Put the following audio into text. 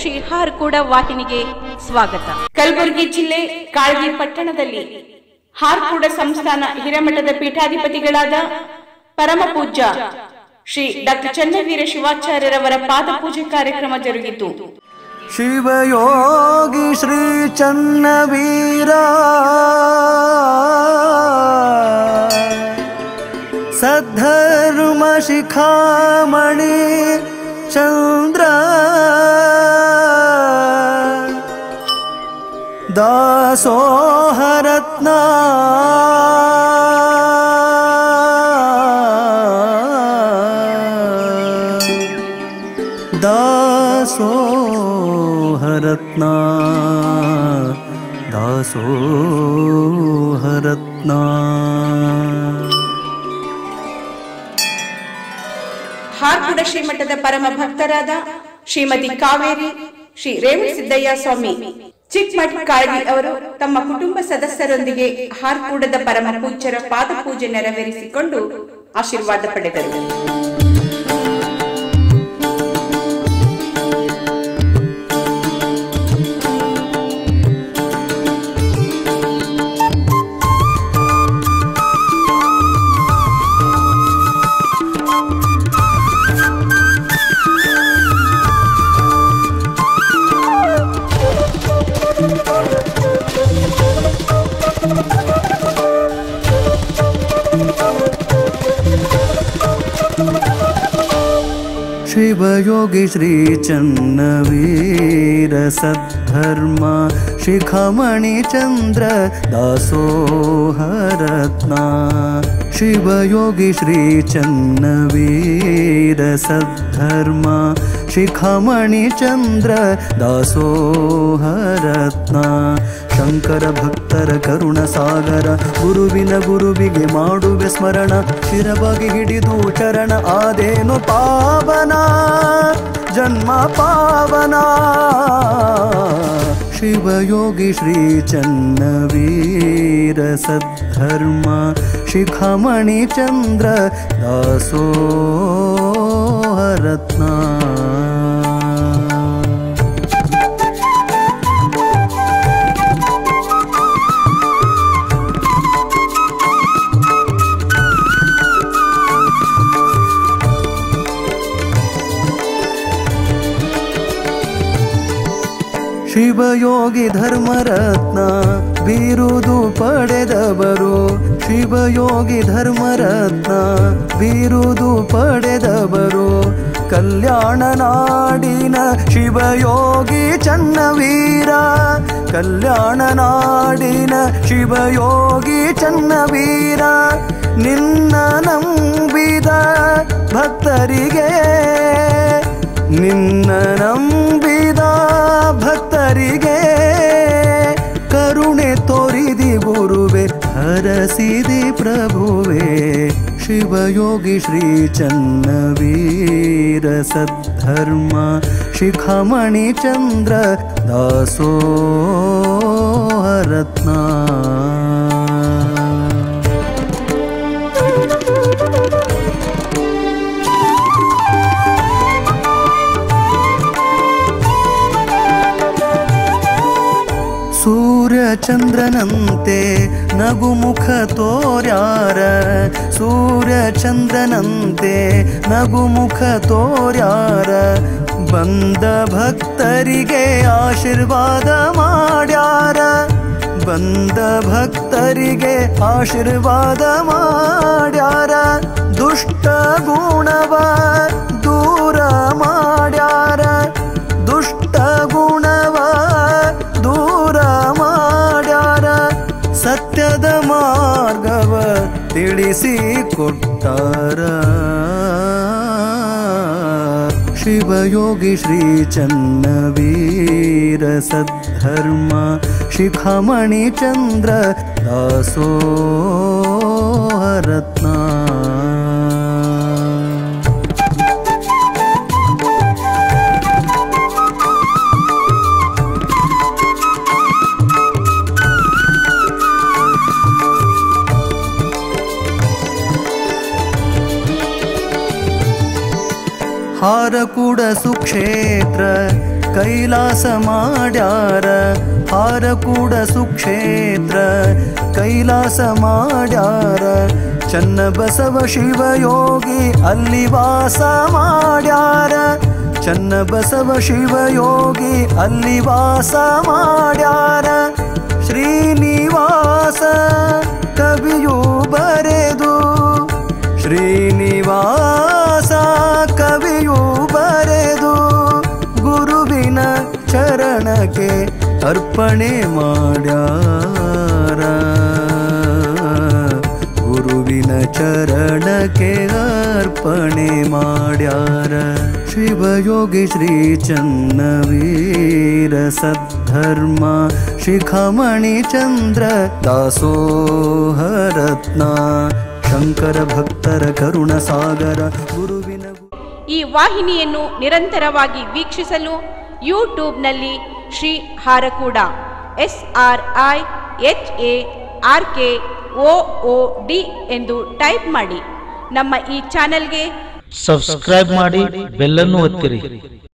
ಶ್ರೀ ಹಾರ್ಕೂಡ ವಾಹಿನಿಗೆ ಸ್ವಾಗತ. ಕಲಬುರಗಿ ಜಿಲ್ಲೆ ಕಾಳಗಿ ಪಟ್ಟಣದಲ್ಲಿ ಹಾರ್ಕೂಡ ಸಂಸ್ಥಾನ ಹಿರೇಮಠದ ಪೀಠಾಧಿಪತಿಗಳಾದ ಪರಮ ಪೂಜ್ಯ ಶ್ರೀ ಡಾಕ್ಟರ್ ಚನ್ನವೀರ ಶಿವಾಚಾರ್ಯರವರ ಪಾದಪೂಜೆ ಕಾರ್ಯಕ್ರಮ ಜರುಗಿತು. ಶಿವಯೋಗಿ ಶ್ರೀ ಚನ್ನವೀರ ಸದ್ಧರ್ಮ ಶಿಖಾಮಣಿ ಚಂದ್ರ ದಾಸೋಹರತ್ನ ದಾಸೋಹರತ್ನ ದಾಸೋಹರತ್ನ. ಹಾರ್ಕೂಡ ಶ್ರೀಮಠದ ಪರಮ ಭಕ್ತರಾದ ಶ್ರೀಮತಿ ಕಾವೇರಿ ಶ್ರೀ ರೇವಣಸಿದ್ದಯ್ಯ ಸ್ವಾಮಿ ಚಿಕ್ಕಮಠ ಕಾಳಗಿ ಅವರು ತಮ್ಮ ಕುಟುಂಬ ಸದಸ್ಯರೊಂದಿಗೆ ಹಾರ್ಕೂಡದ ಪರಮ ಪೂಜ್ಯರ ಪಾದಪೂಜೆ ನೆರವೇರಿಸಿಕೊಂಡು ಆಶೀರ್ವಾದ ಪಡೆದರು. ಶಿವಯೋಗಿ ಶ್ರೀ ಚನ್ನವೀರ ಸದ್ಧರ್ಮ ಶಿಖಾಮಣಿ ಚಂದ್ರ ದಾಸೋಹರತ್ನ. ಶಿವಯೋಗಿ ಶ್ರೀ ಚನ್ನವೀರ ಸದ್ಧರ್ಮ ಶಿಖಾಮಣಿ ಚಂದ್ರ ದಾಸೋಹರತ್ನ. ಶಂಕರ ಭಕ್ತರ ಕರುಣ ಸಾಗರ ಗುರುವಿಗೆ ಮಾಡುವೆ ಸ್ಮರಣ. ಶಿರವಾಗಿ ಹಿಡಿದು ಚರಣ ಆದೇನು ಪಾವನ ಜನ್ಮ ಪಾವನ. ಶಿವಯೋಗಿ ಶ್ರೀ ಚನ್ನವೀರ ಸದ್ಧರ್ಮ ಶಿಖಾಮಣಿ ಚಂದ್ರ ದಾಸೋಹರತ್ನ. ಶಿವಯೋಗಿ ಧರ್ಮರತ್ನ ಬಿರುದು ಪಡೆದವರು. ಶಿವಯೋಗಿ ಧರ್ಮರತ್ನ ಬಿರುದು ಪಡೆದವರು. ಕಲ್ಯಾಣ ನಾಡಿನ ಶಿವಯೋಗಿ ಚನ್ನವೀರ. ಕಲ್ಯಾಣ ನಾಡಿನ ಶಿವಯೋಗಿ ಚನ್ನವೀರ. ನಿನ್ನ ನಂಬಿದ ಭಕ್ತರಿಗೆ ನಿನ್ನ ನಂಬಿದ ಭಕ್ತರಿಗೆ ಕರುಣೆ ತೋರಿದಿ ಗುರುವೆ ಹರಸಿದಿ ಪ್ರಭುವೆ. ಶಿವಯೋಗಿ ಶ್ರೀ ಚನ್ನವೀರ ಸದ್ಧರ್ಮ ಶಿಖಾಮಣಿ ಚಂದ್ರ ದಾಸೋಹರತ್ನ. ಸೂರ್ಯ ಚಂದ್ರನಂತೆ ನಗುಮುಖ ತೋರ್ಯಾರ. ಸೂರ್ಯ ಚಂದ್ರನಂತೆ ನಗುಮುಖ ತೋರ್ಯಾರ. ಬಂದ ಭಕ್ತರಿಗೆ ಆಶೀರ್ವಾದ ಮಾಡ್ಯಾರ. ಬಂದ ಭಕ್ತರಿಗೆ ಆಶೀರ್ವಾದ ಮಾಡ್ಯಾರ. ದುಷ್ಟ ಗುಣವ ದೂರ ಮಾಡ್ಯಾರ. ದುಷ್ಟ ಗುಣವ ದೂರ ಮಾಡ್ಯಾರ. ಸತ್ಯದ ಮಾರ್ಗವ ತಿಳಿಸಿ ಕೊಟ್ಟಾರ. ಶಿವಯೋಗಿ ಶ್ರೀ ಚನ್ನವೀರ ಸದ್ಧರ್ಮ ಶಿಖಾಮಣಿ ಚಂದ್ರ ದಾಸೋಹರತ್ನ. ಹಾರಕೂಡ ಸುಕ್ಷೇತ್ರ ಕೈಲಾಸ ಮಾಡ್ಯಾರ ಹಾರಕೂಡ ಸುಕ್ಷೇತ್ರ ಕೈಲಾಸ ಮಾಡ್ಯಾರ ಚನ್ನಬಸವ ಶಿವಯೋಗಿ ಅಲ್ಲಿ ವಾಸ ಮಾಡ್ಯಾರ ಚನ್ನಬಸವ ಶಿವಯೋಗಿ ಅಲ್ಲಿ ವಾಸ ಮಾಡ್ಯಾರ ಶ್ರೀನಿವಾಸ ಕವಿಯು ಬರೆದು ಶ್ರೀನಿವಾಸ ಕವಿಯು ಬರೆದು ಗುರುವಿನ ಚರಣಕ್ಕೆ ಅರ್ಪಣೆ ಮಾಡ್ಯಾರ ಗುರುವಿನ ಚರಣಕ್ಕೆ ಅರ್ಪಣೆ ಮಾಡ್ಯಾರ ಶಿವಯೋಗಿ ಶ್ರೀ ಚನ್ನವೀರ ಸದ್ಧರ್ಮ ಶಿಖಾಮಣಿ ಚಂದ್ರ ದಾಸೋಹರತ್ನ ಶಂಕರ ಭಕ್ತರ ಕರುಣ ಸಾಗರ ಗುರುವಿನ ಈ ವಾಹಿನಿಯನ್ನು ನಿರಂತರವಾಗಿ ವೀಕ್ಷಿಸಲು ಯೂಟ್ಯೂಬ್ನಲ್ಲಿ ಶ್ರೀ ಹಾರಕೂಡ SRIHARKOOD ಎಂದು ಟೈಪ್ ಮಾಡಿ. ನಮ್ಮ ಈ ಚಾನೆಲ್ಗೆ ಸಬ್ಸ್ಕ್ರೈಬ್ ಮಾಡಿ, ಬೆಲ್ ಅನ್ನು ಒತ್ತಿರಿ.